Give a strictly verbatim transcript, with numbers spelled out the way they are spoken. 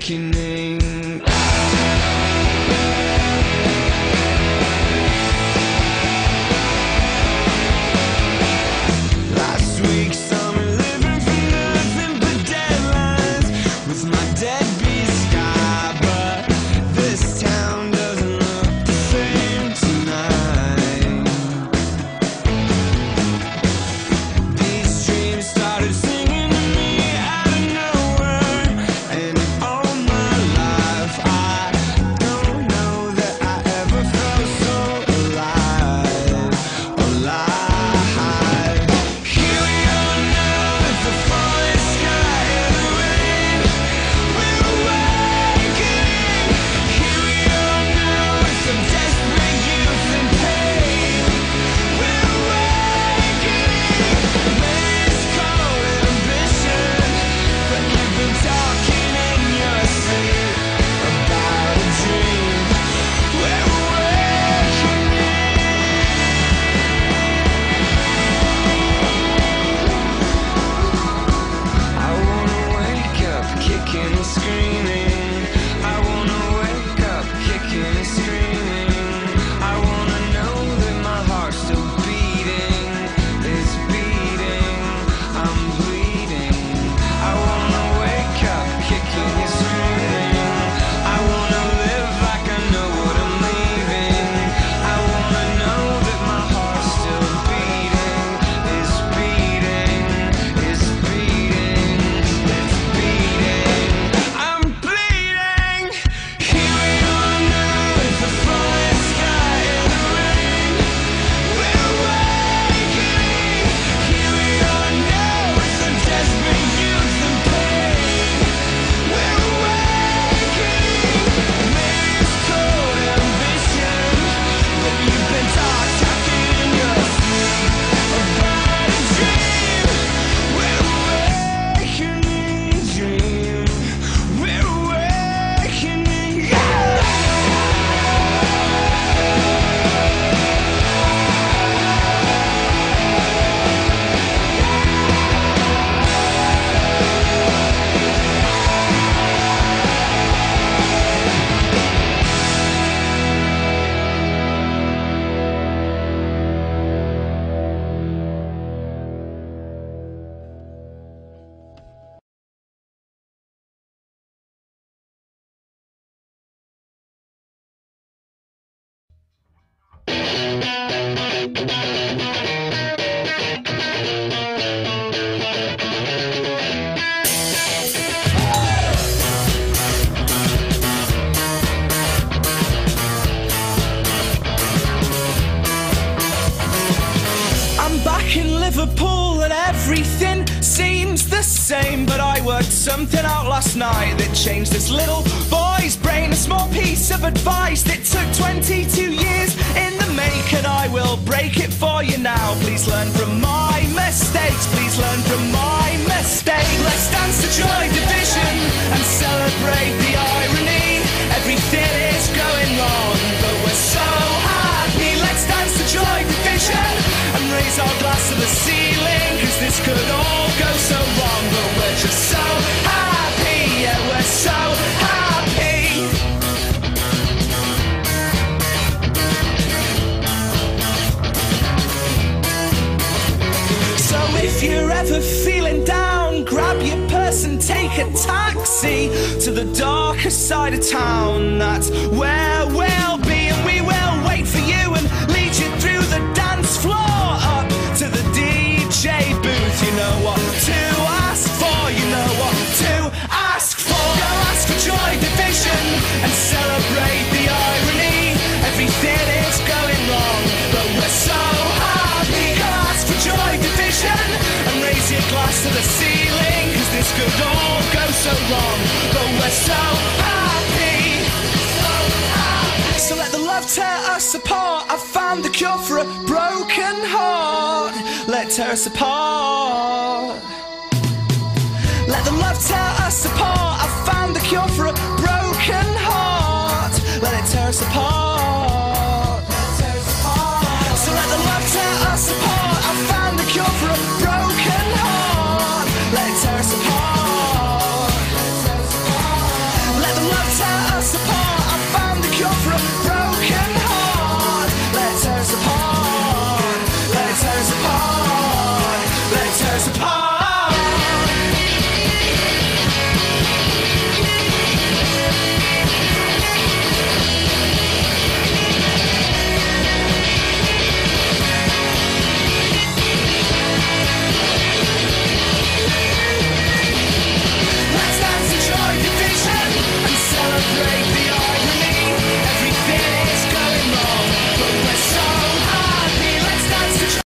awakening. Last week summer, living for nothing but deadlines with my deadbeat sky, but this town doesn't look the same tonight. These dreams started singing to me out of nowhere, and all my life I don't know that I ever felt so alive, alive. Here we are now with the falling sky and the rain. We're awakening. Here we are now with some desperate youth and pain. We're awakening. Maybe it's called ambition, but you've been talking in your sleep about a dream. We're awakening. I wanna wake up kicking and screaming. I wanna wake up kicking and screaming. I wanna know that my heart's still beating. It's beating. I'm bleeding. I wanna wake up kicking and screaming. I wanna live like I know what I'm leaving. I wanna know that my heart's still beating. It's beating. It's beating. It's beating. I'm bleeding. Here we are now with the falling sky and the rain. We're awakening. Here we are now with some desperate youth and pain. We're awakening. Maybe it's called ambition, but you've been talk talking in your sleep about a dream. We're awakening, dream. We're awakening. I'm back in Liverpool and everything seems the same, but I worked something out last night that changed this little boy's brain. A small piece of advice that took twenty-two years in the make, and I will break it for you now. Please learn from my mistakes. Please learn from my mistake. Let's dance to Joy Division and celebrate the irony. Everything is going wrong, but we're so happy. Let's dance to Joy Division and raise our glass to the ceiling, 'cause this could all go so wrong, but we're just so happy. Yeah, we're so happy. So if you're ever feeling down, grab your purse and take a taxi to the darker side of town. That's where we'll be, and we will wait for you and lead you through the dance floor up to the D J booth. You know what to ask for, you know what to ask for. Go ask for Joy Division and celebrate the irony. Everything is going wrong, but we're so happy. Go ask for Joy Division and raise your glass to the ceiling, 'cause this could all go so wrong, but we're so happy. So happy. So let the love tear us apart. I found the cure for a broken heart. Let tear us apart. Let the love tear us apart. I found the cure for a